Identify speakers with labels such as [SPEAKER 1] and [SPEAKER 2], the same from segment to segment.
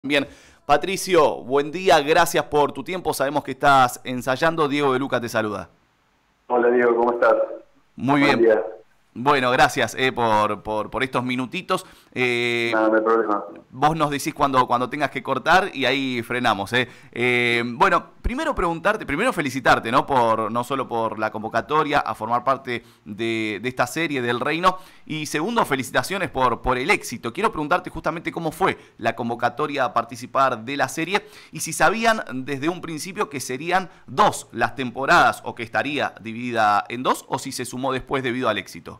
[SPEAKER 1] Bien, Patricio, buen día, gracias por tu tiempo, sabemos que estás ensayando. Diego de Luca te saluda.
[SPEAKER 2] Hola Diego, ¿cómo estás?
[SPEAKER 1] Muy
[SPEAKER 2] Buen
[SPEAKER 1] bien,
[SPEAKER 2] día.
[SPEAKER 1] bueno, gracias por estos minutitos.
[SPEAKER 2] Nada, no hay problema.
[SPEAKER 1] Vos nos decís cuando tengas que cortar y ahí frenamos. Bueno, primero preguntarte, primero felicitarte, ¿no? No solo por la convocatoria a formar parte de esta serie del Reino, y segundo, felicitaciones por el éxito. Quiero preguntarte justamente cómo fue la convocatoria a participar de la serie y si sabían desde un principio que serían dos las temporadas o que estaría dividida en dos, o si se sumó después debido al éxito.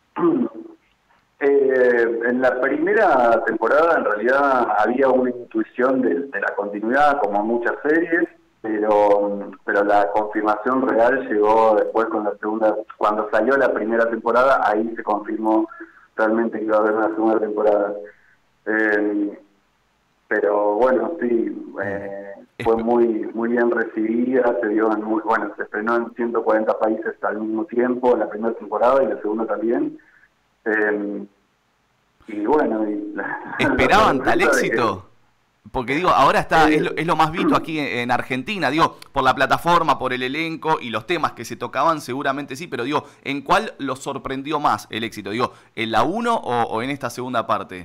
[SPEAKER 2] En la primera temporada en realidad había una intuición de la continuidad, como muchas series, pero la confirmación real llegó después con la segunda. Cuando salió la primera temporada, ahí se confirmó realmente que iba a haber una segunda temporada. Eh, pero bueno, sí, fue muy bien recibida, se estrenó en 140 países al mismo tiempo, la primera temporada y la segunda también. Eh, y bueno, la
[SPEAKER 1] ¿Esperaban tal
[SPEAKER 2] sorpresa de que...
[SPEAKER 1] éxito? Porque digo, ahora
[SPEAKER 2] eh,
[SPEAKER 1] es lo más visto aquí en Argentina, digo, por la plataforma, por el elenco y los temas que se tocaban, seguramente sí, pero digo, ¿en cuál los sorprendió más el éxito? Digo, ¿en la uno o en esta segunda parte?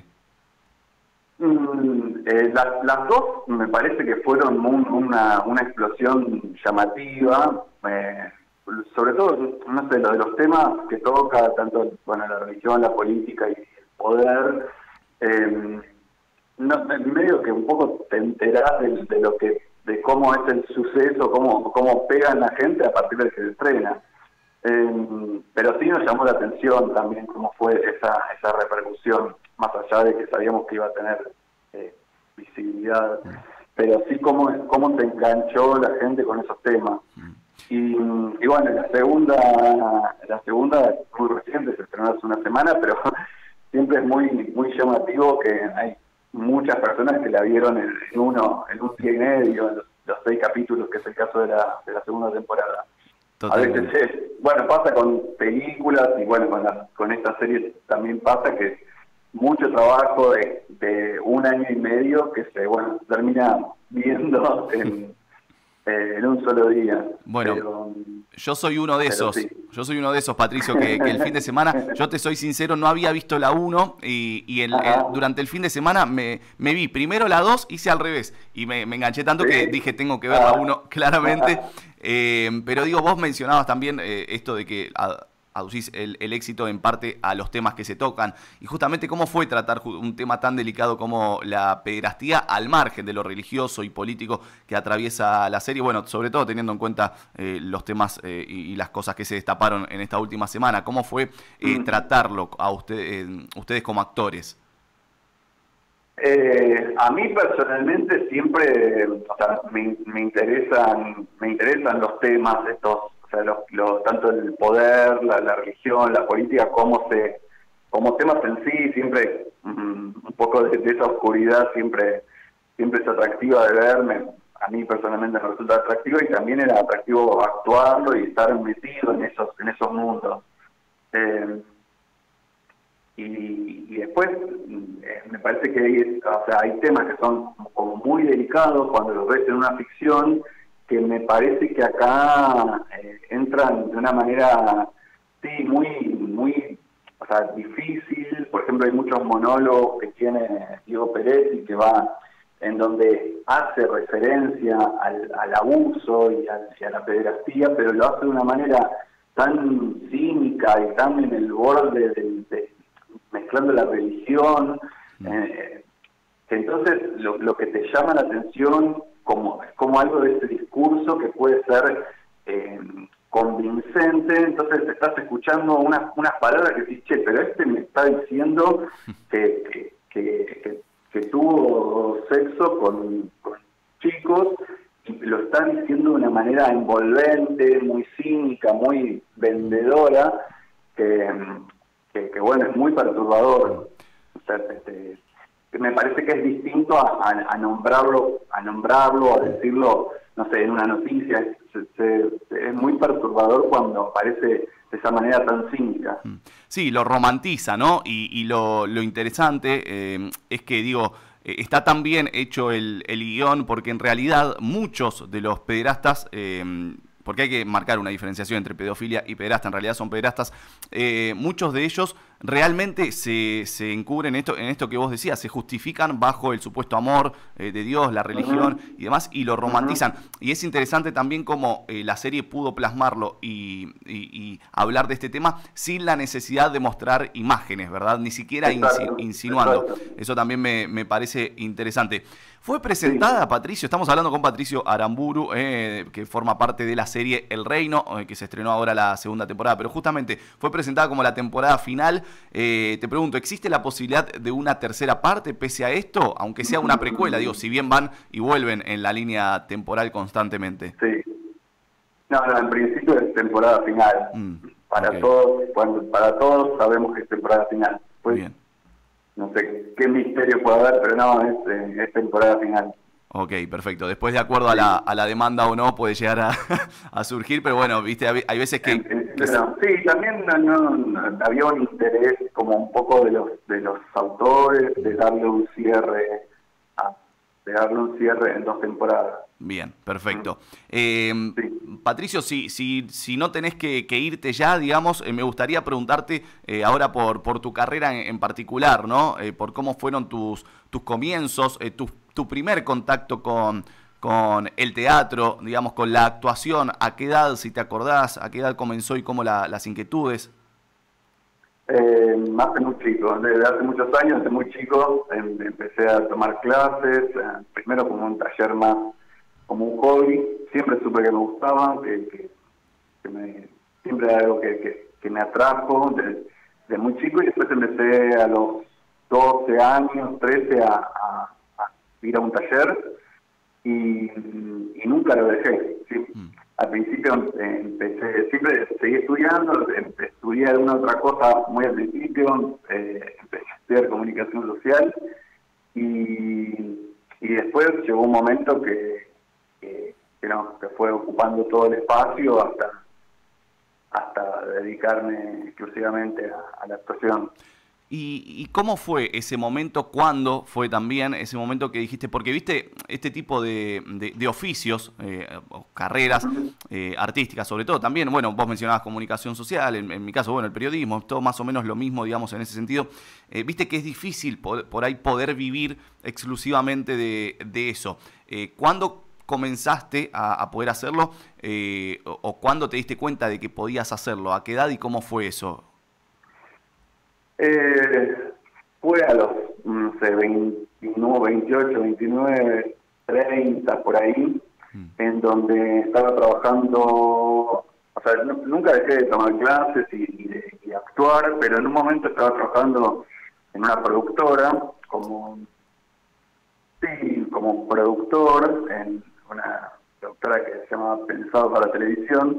[SPEAKER 2] las dos me parece que fueron una explosión llamativa, sobre todo, no sé, lo de los temas que toca, tanto bueno, la religión, la política y el poder, eh, no, en medio que un poco te enterás de lo que, de cómo es el suceso, cómo pega en la gente a partir de que se estrena. Pero sí nos llamó la atención también cómo fue esa repercusión, más allá de que sabíamos que iba a tener visibilidad, pero sí cómo se enganchó la gente con esos temas. Y bueno, la segunda es muy reciente, se estrenó hace una semana, pero siempre es muy llamativo que hay muchas personas que la vieron en un día y medio, en los 6 capítulos, que es el caso de la segunda temporada. A veces
[SPEAKER 1] Totalmente.
[SPEAKER 2] bueno, pasa con películas y bueno, con esta serie también pasa que mucho trabajo de un año y medio que se termina viendo en un solo día.
[SPEAKER 1] Bueno,
[SPEAKER 2] Pero,
[SPEAKER 1] yo soy uno de
[SPEAKER 2] pero sí.
[SPEAKER 1] esos. Yo soy uno de esos, Patricio, que el fin de semana, yo te soy sincero, no había visto la uno y
[SPEAKER 2] Ajá.
[SPEAKER 1] durante el fin de semana me vi primero la 2, hice al revés y me enganché tanto que
[SPEAKER 2] Sí.
[SPEAKER 1] dije tengo que ver la
[SPEAKER 2] Ah.
[SPEAKER 1] uno claramente. Pero digo, vos mencionabas también esto de que aducís el éxito en parte a los temas que se tocan. Y justamente cómo fue tratar un tema tan delicado como la pederastía al margen de lo religioso y político que atraviesa la serie. Bueno, sobre todo teniendo en cuenta los temas y las cosas que se destaparon en esta última semana. ¿Cómo fue tratarlo a ustedes como actores?
[SPEAKER 2] A mí personalmente siempre, o sea, me interesan los temas estos, o sea, tanto el poder, la religión, la política, como temas en sí, siempre un poco de esa oscuridad siempre es atractiva de verme. A mí personalmente me resulta atractivo y también era atractivo actuarlo y estar metido en esos mundos. Eh, y después me parece que hay temas que son como muy delicados cuando los ves en una ficción, que me parece que acá entran de una manera sí muy, o sea, difícil. Por ejemplo, hay muchos monólogos que tiene Diego Peretti, que va en donde hace referencia al abuso y a la pederastía, pero lo hace de una manera tan cínica y tan en el borde mezclando la religión, que entonces lo que te llama la atención como algo de ese discurso que puede ser convincente. Entonces estás escuchando unas palabras que dices, che, pero este me está diciendo que tuvo sexo con chicos, y lo está diciendo de una manera envolvente, muy cínica, muy vendedora, que, que bueno, es muy perturbador. O sea, me parece que es distinto a nombrarlo, a decirlo, no sé, en una noticia. Es muy perturbador cuando aparece de esa manera tan cínica.
[SPEAKER 1] Sí, lo romantiza, ¿no? Y lo interesante es que, digo, está tan bien hecho el guión, porque en realidad muchos de los pederastas, porque hay que marcar una diferenciación entre pedofilia y pederasta, en realidad son pederastas, muchos de ellos realmente se encubren en esto que vos decías, se justifican bajo el supuesto amor de Dios, la religión y demás, y lo romantizan. Y es interesante también cómo la serie pudo plasmarlo y hablar de este tema sin la necesidad de mostrar imágenes, ¿verdad? Ni siquiera insinuando. Eso también me parece interesante. Fue presentada, Patricio, estamos hablando con Patricio Aramburu, que forma parte de la serie El Reino, que se estrenó ahora la segunda temporada, pero justamente fue presentada como la temporada final. Te pregunto, ¿existe la posibilidad de una tercera parte pese a esto? Aunque sea una precuela, digo, si bien van y vuelven en la línea temporal constantemente.
[SPEAKER 2] Sí. No, en principio es temporada final. Para todos sabemos que es temporada final. Pues, bien. No sé qué misterio puede haber, pero no, es temporada final.
[SPEAKER 1] Ok, perfecto. Después, de acuerdo a la demanda o no, puede llegar a surgir, pero bueno, viste, hay veces que...
[SPEAKER 2] sí, también había un interés como un poco de los autores de darle un cierre en 2 temporadas.
[SPEAKER 1] Bien, perfecto. Sí. Patricio, si no tenés que irte ya, digamos, me gustaría preguntarte ahora por tu carrera en particular, ¿no? Por cómo fueron tus comienzos, tu primer contacto con el teatro, digamos, con la actuación. ¿A qué edad, si te acordás, a qué edad comenzó y cómo las inquietudes?
[SPEAKER 2] Hace muy chico, desde hace muchos años, desde muy chico, empecé a tomar clases, primero como un taller más, como un hobby. Siempre supe que me gustaba, siempre era algo que me atrajo de muy chico, y después empecé a los 12 años, 13 a ir a un taller y nunca lo dejé, ¿sí? Al principio siempre seguí estudiando, estudié alguna otra cosa muy al principio, empecé a estudiar comunicación social y después llegó un momento que fue ocupando todo el espacio hasta dedicarme exclusivamente a la actuación.
[SPEAKER 1] ¿Y cómo fue ese momento? ¿Cuándo fue también ese momento que dijiste? Porque viste este tipo de oficios, carreras artísticas sobre todo. También, bueno, vos mencionabas comunicación social, en mi caso, bueno, el periodismo, todo más o menos lo mismo, digamos, en ese sentido. Viste que es difícil por ahí poder vivir exclusivamente de eso. ¿Cuándo comenzaste a poder hacerlo? ¿O cuándo te diste cuenta de que podías hacerlo? ¿A qué edad y cómo fue eso?
[SPEAKER 2] Fue a los, no sé, 28, 29, 30, por ahí, en donde estaba trabajando, o sea, nunca dejé de tomar clases y actuar, pero en un momento estaba trabajando en una productora, como productor, en una productora que se llama Pensado para Televisión,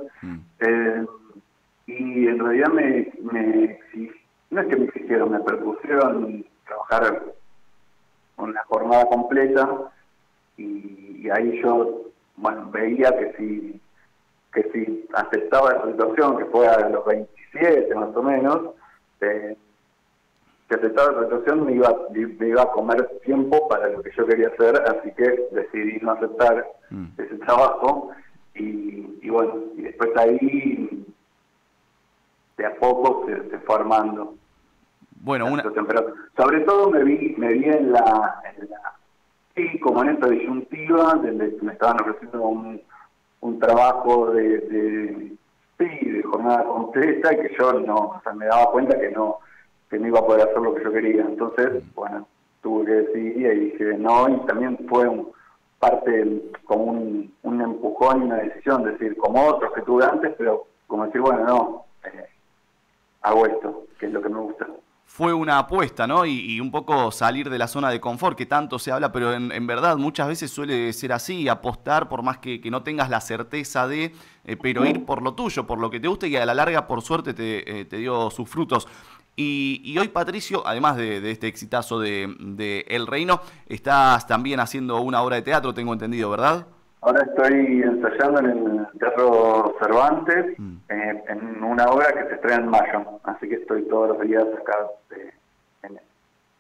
[SPEAKER 2] y en realidad no es que me exigieron, me propusieron trabajar una jornada completa y ahí yo, bueno, veía que si aceptaba esa situación, que fue a los 27 más o menos, que aceptaba esa situación me iba a comer tiempo para lo que yo quería hacer, así que decidí no aceptar ese trabajo y bueno, y después ahí de a poco se fue armando.
[SPEAKER 1] Bueno,
[SPEAKER 2] pero sobre todo me vi en la sí, como en esta disyuntiva, donde me estaban ofreciendo un trabajo de jornada completa, y que yo no, o sea, me daba cuenta que no iba a poder hacer lo que yo quería. Entonces, bueno, tuve que decidir y dije no, y también fue parte como un empujón y una decisión, decir, como otros que tuve antes, pero como decir, bueno, no, hago esto, que es lo que me gusta.
[SPEAKER 1] Fue una apuesta, ¿no? Y un poco salir de la zona de confort, que tanto se habla, pero en verdad muchas veces suele ser así, apostar por más que no tengas la certeza pero ir por lo tuyo, por lo que te guste, y a la larga, por suerte, te dio sus frutos. Y hoy, Patricio, además de este exitazo de El Reino, estás también haciendo una obra de teatro, tengo entendido, ¿verdad?
[SPEAKER 2] Ahora estoy ensayando en el Teatro Cervantes, en una obra que se estrena en mayo, así que estoy todos los días acá en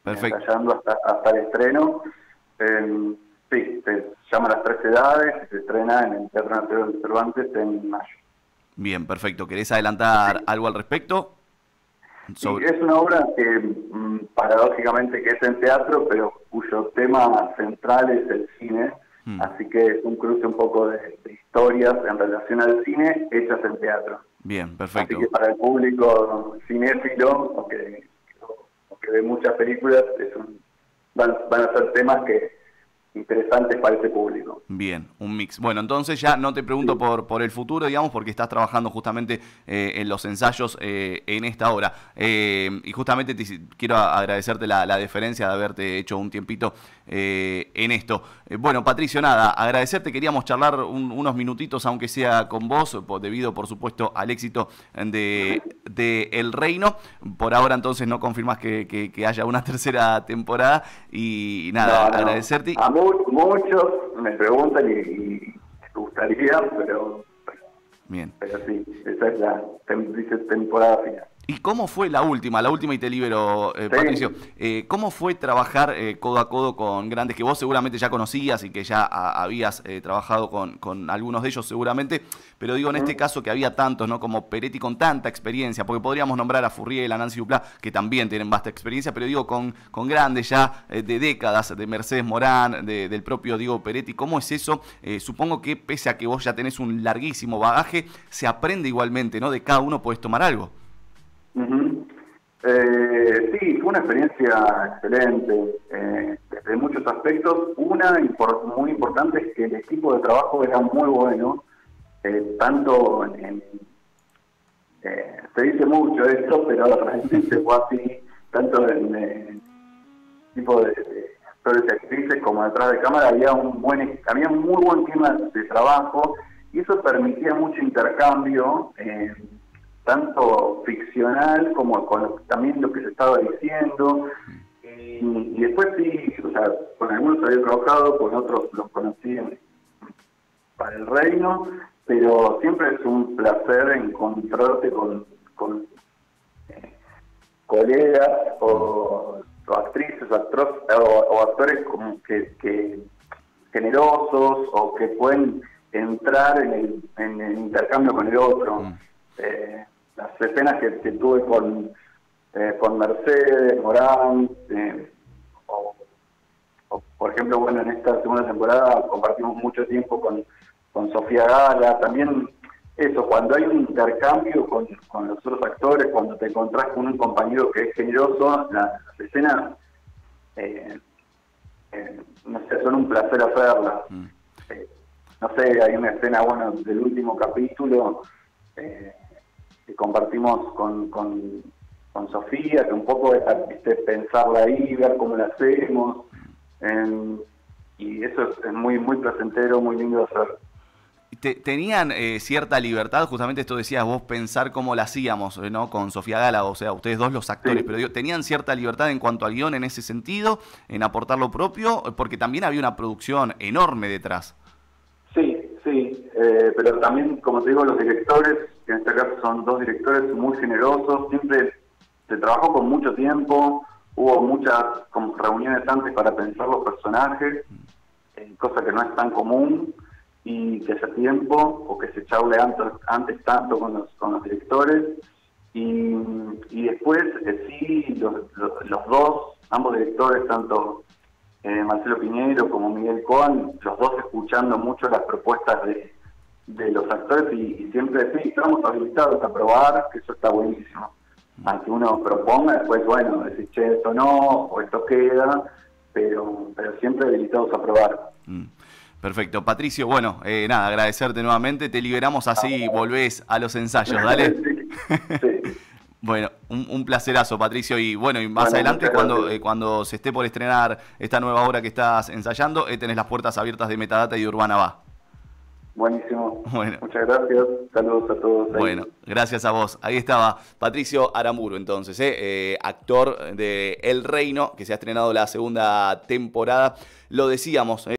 [SPEAKER 1] Perfecto.
[SPEAKER 2] ensayando hasta el estreno. Sí, se llama Las Tres Edades, se estrena en el Teatro Nacional de Cervantes en mayo.
[SPEAKER 1] Bien, perfecto. ¿Querés adelantar algo al respecto?
[SPEAKER 2] Sí, es una obra que paradójicamente que es en teatro, pero cuyo tema central es el cine, así que es un cruce un poco de historias en relación al cine hechas en teatro.
[SPEAKER 1] Bien, perfecto.
[SPEAKER 2] Así que para el público cinéfilo, o que ve muchas películas, van a ser temas interesantes para ese público.
[SPEAKER 1] Bien, un mix. Bueno, entonces ya no te pregunto por el futuro, digamos, porque estás trabajando justamente en los ensayos en esta obra. Y justamente quiero agradecerte la deferencia de haberte hecho un tiempito en esto. Bueno, Patricio, nada, agradecerte. Queríamos charlar unos minutitos, aunque sea con vos, debido, por supuesto, al éxito de El Reino. Por ahora, entonces, no confirmas que haya una tercera temporada. Y nada,
[SPEAKER 2] no.
[SPEAKER 1] agradecerte.
[SPEAKER 2] Muchos me preguntan y me gustaría, pero
[SPEAKER 1] bien.
[SPEAKER 2] Pero sí, esa es la temporada final.
[SPEAKER 1] ¿Y cómo fue la última y te libero, Patricio? ¿Cómo fue trabajar codo a codo con grandes que vos seguramente ya conocías y que ya habías trabajado con algunos de ellos seguramente? Pero digo, en este caso que había tantos, ¿no? Como Peretti con tanta experiencia, porque podríamos nombrar a Furriel, a Nancy Duplá, que también tienen vasta experiencia, pero digo, con grandes ya de décadas, de Mercedes Morán, del propio Diego Peretti. ¿Cómo es eso? Supongo que pese a que vos ya tenés un larguísimo bagaje, se aprende igualmente, ¿no? De cada uno podés tomar algo.
[SPEAKER 2] Sí, fue una experiencia excelente desde muchos aspectos. Muy importante es que el equipo de trabajo era muy bueno, tanto se dice mucho esto, pero realmente fue así, tanto en el tipo de actores y actrices como detrás de cámara había un muy buen clima de trabajo, y eso permitía mucho intercambio, tanto ficcional como también lo que se estaba diciendo. Y después sí, o sea, con algunos había trabajado, con otros los conocí para El Reino, pero siempre es un placer encontrarte con colegas o actrices o actores como que generosos, o que pueden entrar en el intercambio con el otro. Las escenas que tuve con Mercedes Morán, o por ejemplo, bueno, en esta segunda temporada compartimos mucho tiempo con Sofía Gala. También eso, cuando hay un intercambio con los otros actores, cuando te encontrás con un compañero que es generoso, las escenas no sé, son un placer hacerlas. No sé, hay una escena, bueno, del último capítulo que compartimos con Sofía, que un poco es pensarla ahí, ver cómo la hacemos, y eso es muy muy placentero, muy lindo de hacer.
[SPEAKER 1] ¿Tenían cierta libertad, justamente esto decías vos, pensar cómo la hacíamos, ¿no? Con Sofía Gala, o sea, ustedes dos los actores, pero digo, ¿tenían cierta libertad en cuanto al guión en ese sentido, en aportar lo propio? Porque también había una producción enorme detrás.
[SPEAKER 2] Sí, pero también, como te digo, los directores, que en este caso son dos directores muy generosos, siempre se trabajó con mucho tiempo, hubo muchas reuniones antes para pensar los personajes, cosa que no es tan común, y que hace tiempo, o que se charle antes tanto con los directores, y después sí, los dos, ambos directores, tanto Marcelo Piñeiro como Miguel Cohen, los dos escuchando mucho las propuestas de los actores, y siempre sí, estamos habilitados a probar, que eso está buenísimo. Aunque uno proponga, después, bueno, decir, che, esto no, o esto queda, pero siempre habilitados a probar.
[SPEAKER 1] Perfecto. Patricio, bueno, nada, agradecerte nuevamente. Te liberamos así, volvés a los ensayos, ¿dale?
[SPEAKER 2] Sí.
[SPEAKER 1] Bueno, un placerazo, Patricio. Y bueno, y más adelante, cuando se esté por estrenar esta nueva obra que estás ensayando, tenés las puertas abiertas de Metadata y de Urbana Va.
[SPEAKER 2] Buenísimo.
[SPEAKER 1] Bueno.
[SPEAKER 2] Muchas gracias. Saludos a todos.
[SPEAKER 1] Bueno, gracias a vos. Ahí estaba Patricio Aramburu, entonces, actor de El Reino, que se ha estrenado la segunda temporada. Lo decíamos.